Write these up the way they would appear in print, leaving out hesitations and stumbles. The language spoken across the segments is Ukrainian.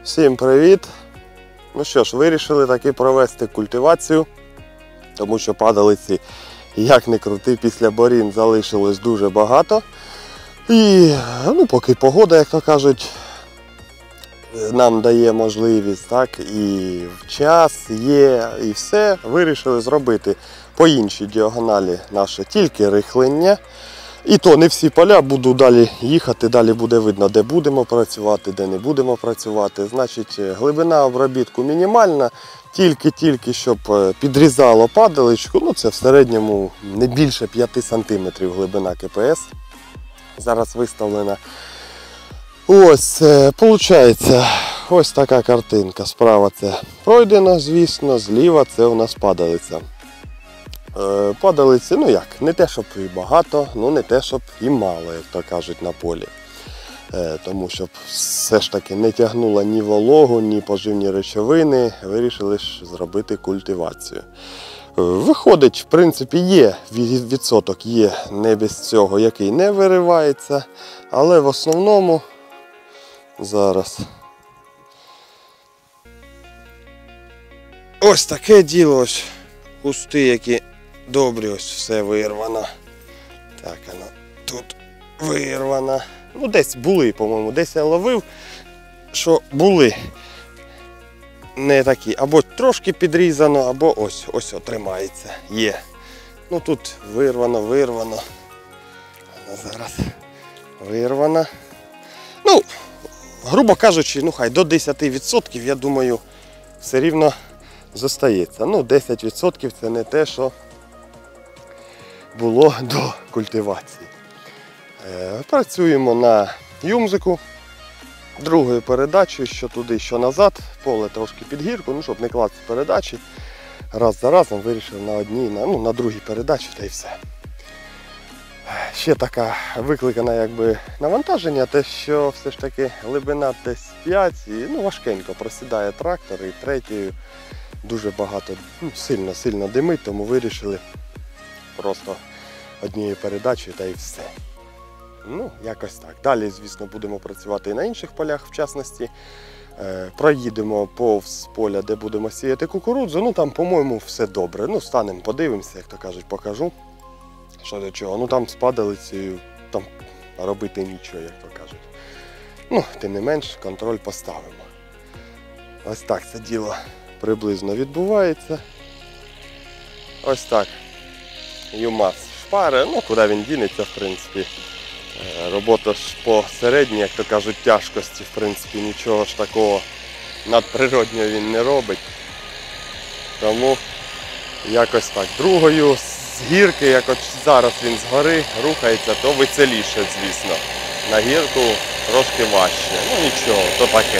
Всім привіт! Ну що ж, вирішили таки провести культивацію, тому що падалиці, як не крути, після борін залишилось дуже багато. І поки погода, як то кажуть, нам дає можливість, так, і в час є, і все, вирішили зробити по іншій діагоналі наше тільки рихлення. І то не всі поля, буду далі їхати, далі буде видно, де будемо працювати, де не будемо працювати. Значить, глибина обробітку мінімальна, тільки щоб підрізало падаличку, ну це в середньому не більше 5 см глибина КПС. Зараз виставлена. Ось, виходить, ось така картинка. Справа це пройдено, звісно, зліва це у нас падалиця. Падалиці, ну як, не те, щоб і багато, ну не те, щоб і мало, як то кажуть, на полі. Тому щоб все ж таки не тягнуло ні вологу, ні поживні речовини, вирішили ж зробити культивацію. Виходить, в принципі, є відсоток, є не без цього, який не виривається, але в основному зараз ось таке діло, ось кусти, які добрі, ось все вирвано. Так, воно тут вирвано. Ну, десь були, по-моєму, десь я ловив, що були не такі. Або трошки підрізано, або ось тримається. Є. Ну тут вирвано. Зараз вирвано. Ну, грубо кажучи, ну хай до 10%, я думаю, все рівно зостається. Ну, 10% це не те, що було до культивації. Працюємо на юмзику другою передачею, що туди, що назад. Поле трошки під гірку, ну, щоб не класти передачі. Раз за разом вирішив на одній, на другій передачі, та й все. Ще така викликана якби навантаження, те, що все ж таки глибина десь 5 і важкенько просідає трактор, і третьою дуже багато, сильно димить, тому вирішили просто однією передачею та й все. Ну, якось так. Далі, звісно, будемо працювати і на інших полях, в частності. Проїдемо повз поля, де будемо сіяти кукурудзу. Ну, там, по-моєму, все добре. Ну, станемо, подивимося, як то кажуть, покажу, що до чого. Ну, там з падалицею, там робити нічого, як то кажуть. Ну, тим не менш, контроль поставимо. Ось так це діло приблизно відбувається. Ось так. ЮМАЗ шпари, ну, куди він дінеться, в принципі. Робота ж по середній, як то кажуть, тяжкості, в принципі, нічого ж такого надприроднього він не робить. Тому якось так. Другою з гірки, як от зараз він згори рухається, то веселіше, звісно. На гірку трошки важче. Ну нічого, то таке.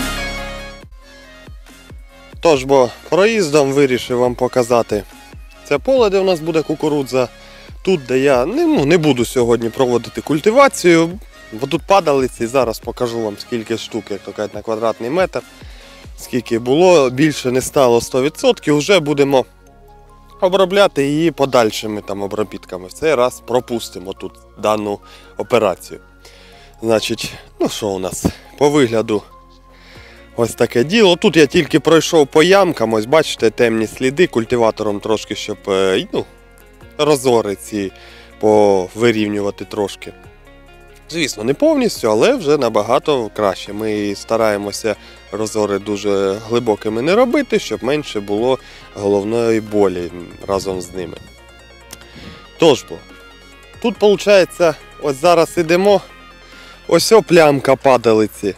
Тож, бо проїздом вирішив вам показати це поле, де у нас буде кукурудза. Тут, де я не буду сьогодні проводити культивацію, бо тут падалиці, зараз покажу вам скільки штук, як то кажуть, на квадратний метр. Скільки було, більше не стало 100%, вже будемо обробляти її подальшими там обробітками. В цей раз пропустимо тут дану операцію. Значить, ну що у нас по вигляду ось таке діло. Тут я тільки пройшов по ямкам, ось бачите, темні сліди, культиватором трошки, щоб розори ці повирівнювати трошки. Звісно, не повністю, але вже набагато краще. Ми стараємося розори дуже глибокими не робити, щоб менше було головної болі разом з ними. Тож бо, тут виходить, ось зараз ідемо, ось плямка падалиці.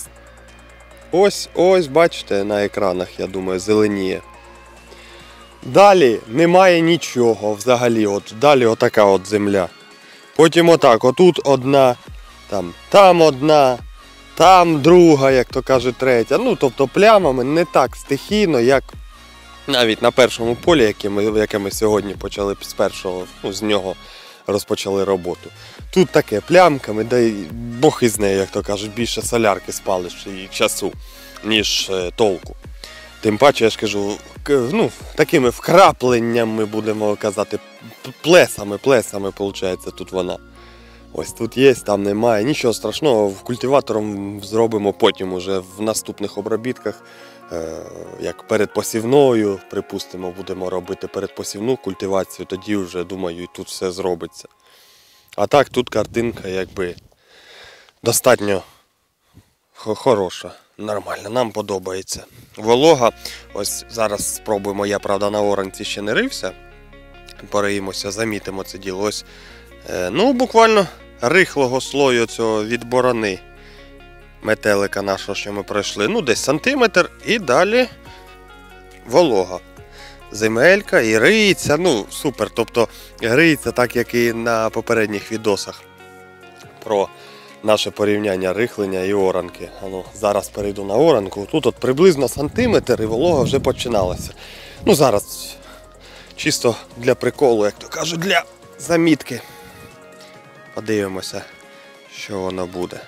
Ось, бачите, на екранах, я думаю, зеленіє. Далі немає нічого взагалі, далі отака от земля. Потім отак, отут одна, там одна, там друга, як то каже, третя. Ну, тобто плямами не так стихійно, як навіть на першому полі, яке ми сьогодні почали з першого, з нього розпочали роботу. Тут таке плямками, да й Бог із нею, як то кажуть, більше солярки спалиш і часу, ніж толку. Тим паче, я ж кажу, такими вкрапленнями, будемо казати, плесами, виходить, тут вона. Ось тут є, там немає, нічого страшного, культиватором зробимо потім уже в наступних обробітках, як передпосівною, припустимо, будемо робити передпосівну культивацію, тоді вже, думаю, і тут все зробиться. А так, тут картинка, якби, достатньо хороша. Нормально, нам подобається. Волога, ось зараз спробуємо, я, правда, на оранці ще не рився. Пориємося, замітимо це діло. Ось, буквально рихлого слою цього від борони метелика нашого, що ми пройшли. Десь сантиметр і далі волога. Земелька і риється, супер. Тобто риється так, як і на попередніх відосах про наше порівняння рихлення і оранки. Зараз перейду на оранку. Тут приблизно сантиметр і волога вже починалася. Зараз чисто для приколу, як то кажуть, для замітки. Подивимося, що воно буде.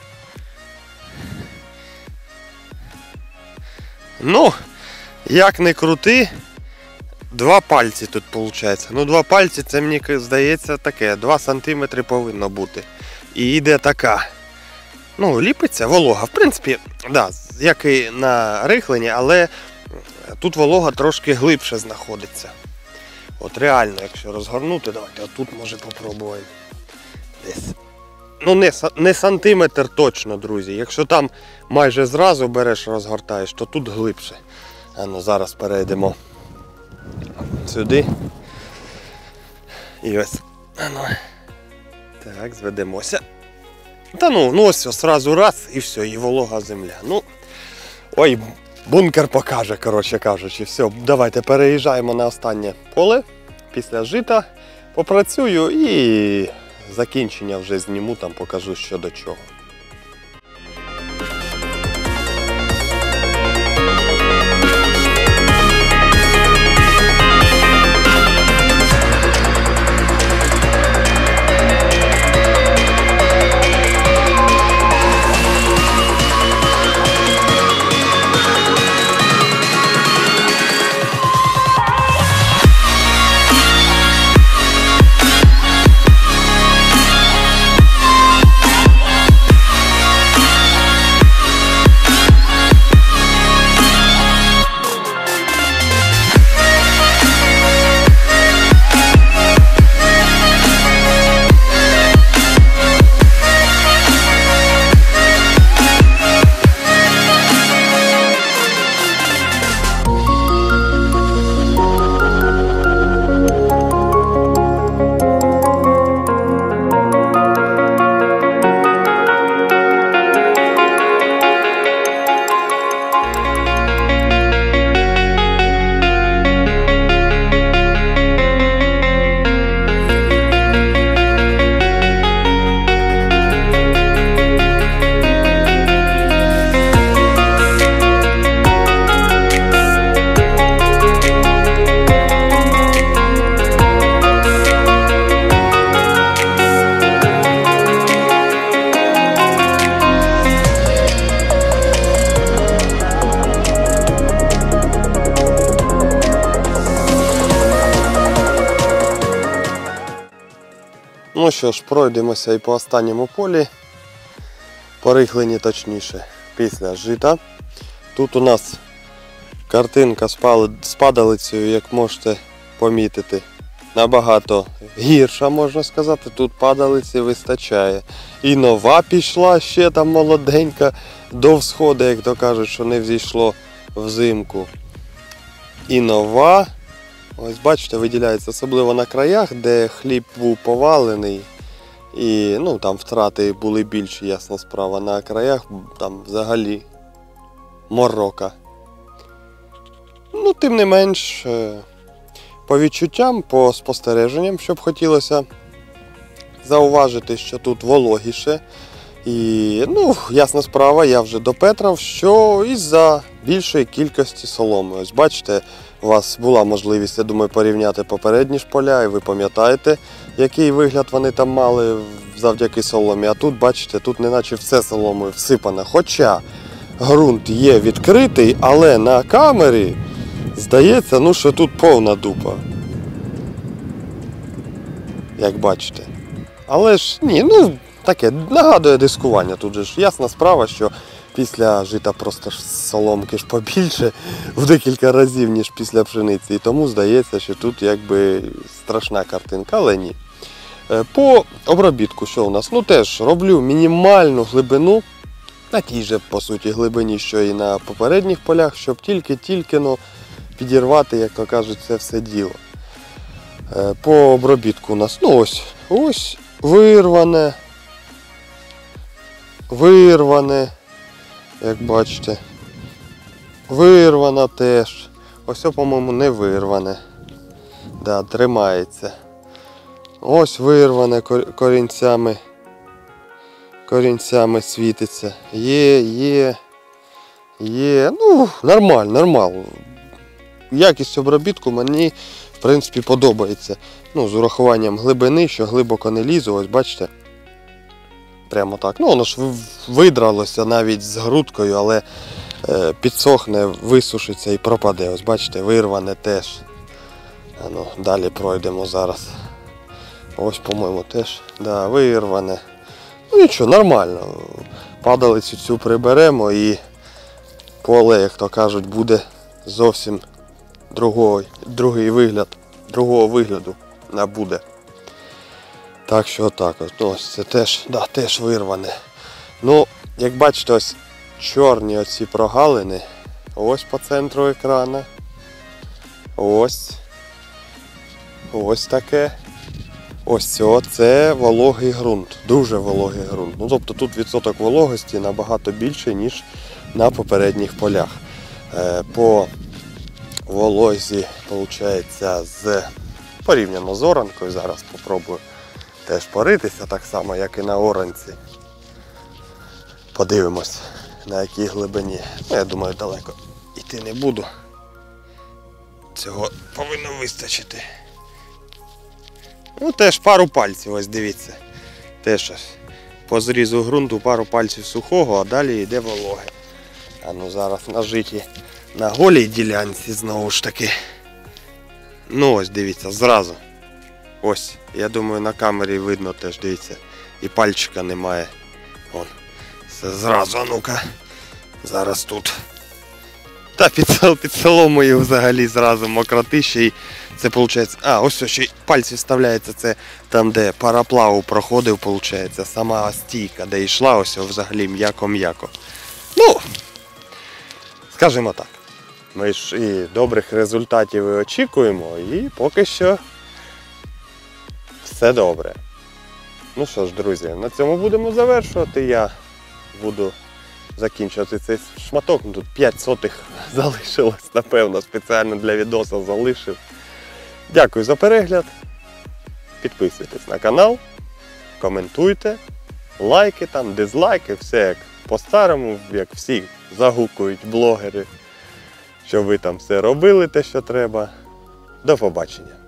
Як не крути, 2 пальці тут виходить. 2 пальці, це, мені здається, таке, 2 сантиметри повинно бути. І йде така, ліпиться волога. В принципі, да, як і на рихленні, але тут волога трошки глибше знаходиться. От реально, якщо розгорнути, давайте отут, може, попробуємо. Десь. Не сантиметр точно, друзі. Якщо там майже зразу береш, розгортаєш, то тут глибше. Зараз перейдемо сюди. І ось. Так, зведемося. Ось одразу раз і все, і волога земля. Ой, бункер покаже, коротше кажучи. Все, давайте переїжджаємо на останнє поле. Після жита попрацюю і закінчення вже зніму, там покажу, що до чого. Ну що ж, пройдемося і по останньому полі. По рихленні точніше, після жита. Тут у нас картинка з падалицею, як можете помітити, набагато гірша, можна сказати. Тут падалиці вистачає. І нова пішла, ще там молоденька, до всходу, як то кажуть, що не взійшло взимку. І нова, ось бачите, виділяється особливо на краях, де хліб був повалений. І там втрати були більші, ясна справа. На краях там взагалі морока. Тим не менш, по відчуттям, по спостереженням, що б хотілося зауважити, що тут вологіше. І, ясна справа, я вже допетрав, що із-за більшої кількості соломи. Ось бачите, у вас була можливість, я думаю, порівняти попередні ж поля, і ви пам'ятаєте, який вигляд вони там мали завдяки соломі. А тут, бачите, тут неначе все соломою всипане. Хоча ґрунт є відкритий, але на камері здається, що тут повна дупа. Як бачите. Але ж, таке, нагадує дискування. Тут же ж ясна справа, що після жита просто ж соломки ж побільше в декілька разів, ніж після пшениці. І тому здається, що тут якби страшна картинка, але ні. По обробітку, що у нас? Теж роблю мінімальну глибину, на тій же, по суті, глибині, що і на попередніх полях, щоб тільки підірвати, як то кажуть, це все діло. По обробітку у нас, ось вирване, як бачите, вирвана теж. Ось, по-моєму, не вирване. Да, тримається. Ось вирване корінцями світиться. Є. Нормально. Якість обробітку мені, в принципі, подобається. З урахуванням глибини, що глибоко не лізу, ось бачите. Прямо так. Воно ж видралося навіть з грудкою, але підсохне, висушиться і пропаде. Ось бачите, вирване теж. Далі пройдемо зараз. Ось, по-моєму, теж. Да, вирване. Нічого, нормально. Падалицю цю приберемо і поле, як то кажуть, буде зовсім другий вигляд, другого вигляду набуде. Так що отак. Ось це теж вирване. Як бачите, ось чорні оці прогалини. Ось по центру екрана. Ось таке. Ось це вологий ґрунт. Дуже вологий ґрунт. Тобто тут відсоток вологості набагато більший, ніж на попередніх полях. По волозі, виходить, порівняно з оранкою, зараз спробую теж поритися, так само, як і на оранці. Подивимось, на якій глибині. Я думаю, далеко йти не буду. Цього повинно вистачити. Теж пару пальців, ось дивіться. Теж по зрізу ґрунту пару пальців сухого, а далі йде вологе. Зараз на житі, на голій ділянці знову ж таки. Ось дивіться, зразу. Ось, я думаю, на камері видно теж, дивіться. І пальчика немає. Все зразу, ну-ка. Зараз тут. Та під соломою взагалі зразу мокротище. І це виходить, ось ще й пальці вставляються, це там, де пароплаву проходив, виходить, сама стійка, де йшла, ось взагалі м'яко-м'яко. Скажімо так, ми ж і добрих результатів і очікуємо, і поки що все добре. Що ж, друзі, на цьому будемо завершувати. Я буду закінчувати цей шматок. Тут 5 сотих залишилось, напевно, спеціально для відео залишив. Дякую за перегляд. Підписуйтесь на канал, коментуйте, лайки там, дизлайки, все як по-старому, як всі загукують блогери, що ви там все робили те, що треба. До побачення.